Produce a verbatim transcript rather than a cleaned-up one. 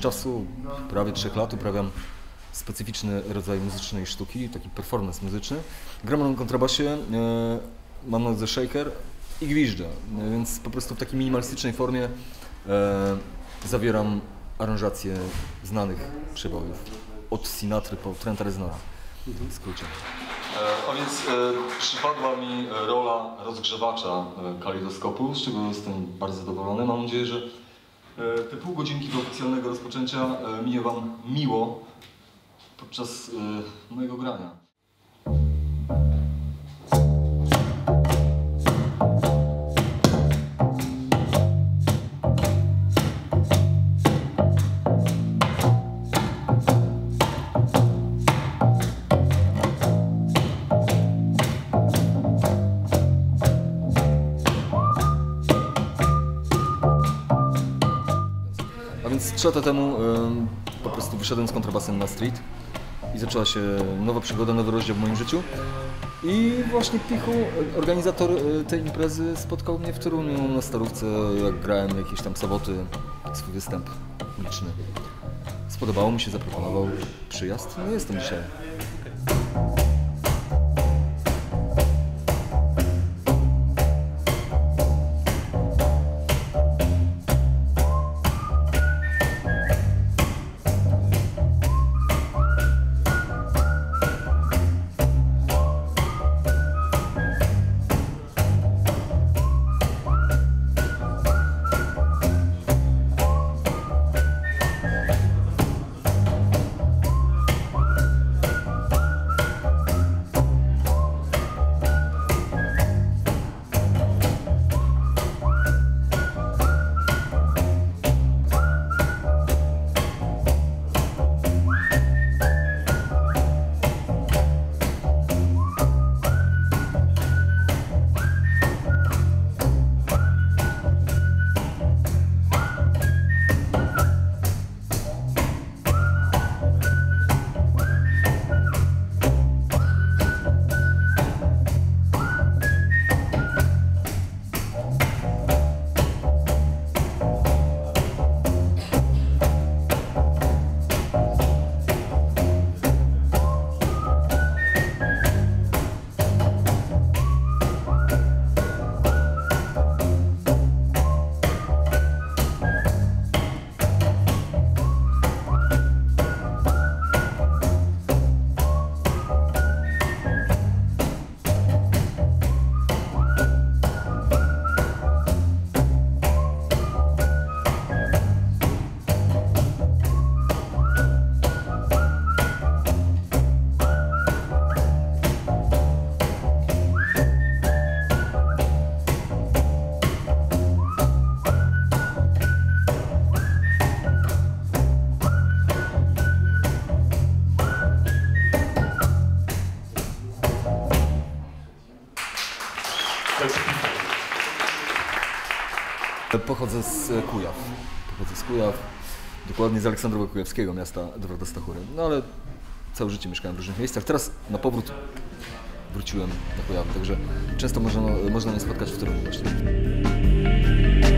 czasu, prawie trzech lat, uprawiam specyficzny rodzaj muzycznej sztuki, taki performance muzyczny. Gram na kontrabasie, mam na nodze shaker i gwiżdżę, więc po prostu w takiej minimalistycznej formie zawieram aranżacje znanych przebojów, od Sinatry po Trenta Reznora, w skrócie. A więc e, przypadła mi rola rozgrzewacza e, kalejdoskopu, z czego jestem bardzo zadowolony. Mam nadzieję, że e, te pół godzinki do oficjalnego rozpoczęcia e, minie Wam miło podczas e, mojego grania. A więc trzy lata temu y, po prostu wyszedłem z kontrabasem na street i zaczęła się nowa przygoda, nowy rozdział w moim życiu. I właśnie Pichu, organizator tej imprezy, spotkał mnie w Toruniu na Starówce, jak grałem jakieś tam soboty, swój występ uliczny. Spodobało mi się, zaproponował przyjazd, no jestem dzisiaj. Pochodzę z Kujaw. Pochodzę z Kujaw, dokładnie z Aleksandrowa Kujawskiego, miasta Edwarda Stachury. No ale całe życie mieszkałem w różnych miejscach. Teraz na powrót wróciłem na Kujawy, także często można, można mnie spotkać w Toruniu właśnie.